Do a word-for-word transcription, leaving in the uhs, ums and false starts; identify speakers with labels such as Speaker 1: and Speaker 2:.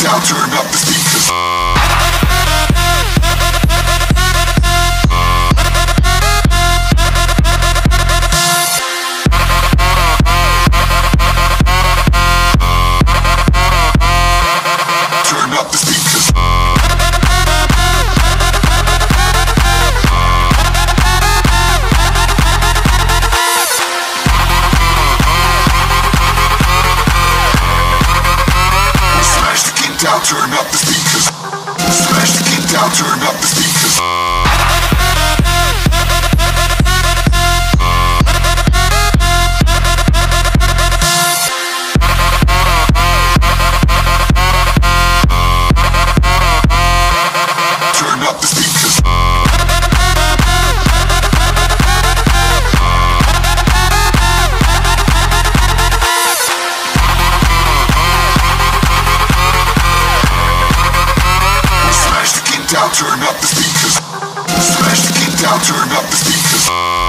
Speaker 1: down, turn up the speakers. Turn up the speakers. Down, turn up the speakers. Smash the kid down, turn up the speakers. Turn up the speakers. Down, turn up the speakers. Smash the kid down, turn up the speakers.